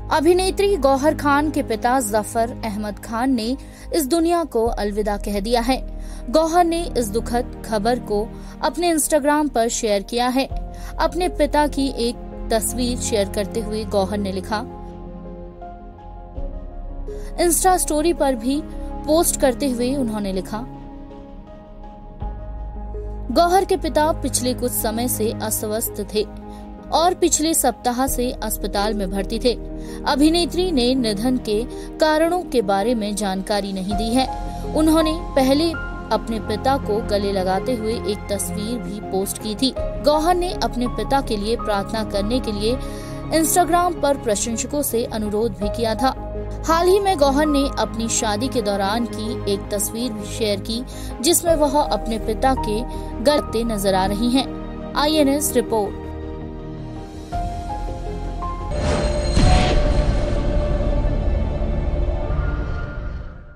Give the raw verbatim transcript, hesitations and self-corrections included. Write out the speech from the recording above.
अभिनेत्री गौहर खान के पिता जफर अहमद खान ने इस दुनिया को अलविदा कह दिया है। गौहर ने इस दुखद खबर को अपने इंस्टाग्राम पर शेयर किया है। अपने पिता की एक तस्वीर शेयर करते हुए गौहर ने लिखा, इंस्टा स्टोरी पर भी पोस्ट करते हुए उन्होंने लिखा, गौहर के पिता पिछले कुछ समय से अस्वस्थ थे और पिछले सप्ताह से अस्पताल में भर्ती थे। अभिनेत्री ने निधन के कारणों के बारे में जानकारी नहीं दी है। उन्होंने पहले अपने पिता को गले लगाते हुए एक तस्वीर भी पोस्ट की थी। गौहर ने अपने पिता के लिए प्रार्थना करने के लिए इंस्टाग्राम पर प्रशंसकों से अनुरोध भी किया था। हाल ही में गौहर ने अपनी शादी के दौरान की एक तस्वीर भी शेयर की, जिसमें वह अपने पिता के गले नजर आ रही हैं। I N S report.